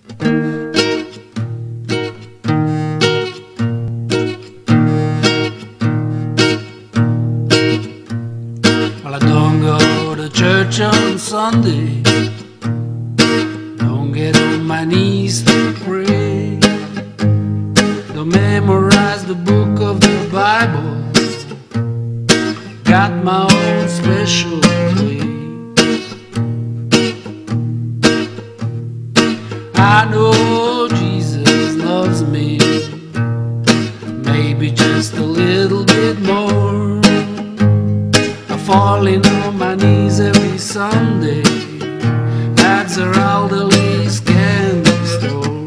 Well, I don't go to church on Sunday, don't get on my knees to pray, don't memorize the book of the Bible, got my own special way. I know Jesus loves me, maybe just a little bit more. I'm falling on my knees every Sunday at Zeralda's candy store.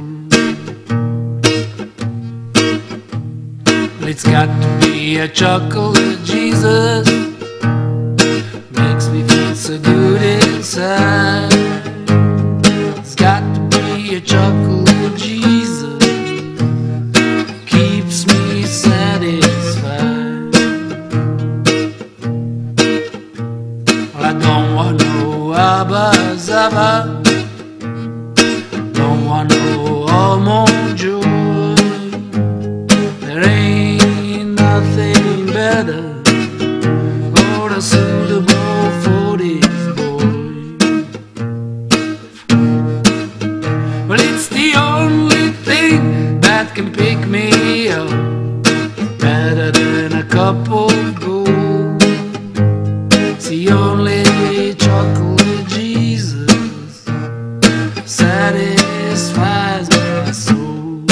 But it's got to be a chocolate Jesus, makes me feel so good inside. It's got to be a chocolate Jesus, keeps me satisfied. Well, I don't want no Abba Zaba, don't want no almond joy. There ain't nothing better or suitable for this boy. Well, it's the only thing that can pick me up, better than a cup of gold. It's the only chocolate Jesus satisfies my soul.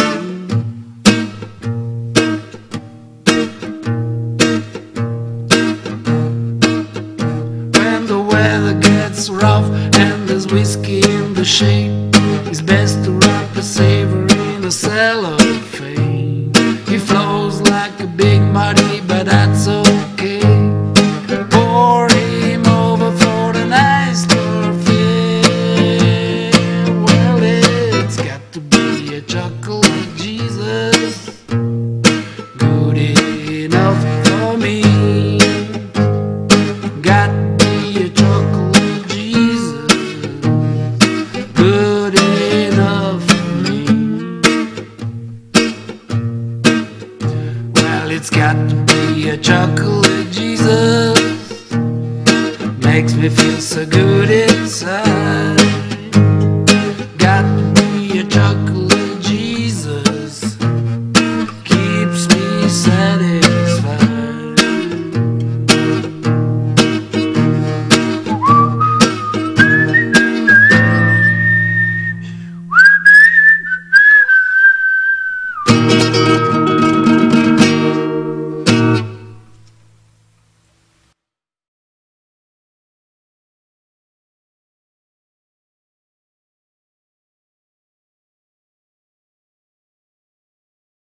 When the weather gets rough and there's whiskey in the shade, it's best to wrap the savor in a cellophane. He flows like a big muddy, but that's okay. Pour him over for the nice torfin. Well, it's got to be a chocolate Jesus, good enough for me. Got to be a chocolate Jesus, good enough for me. Well, it's got to be a chocolate Jesus, makes me feel so good inside.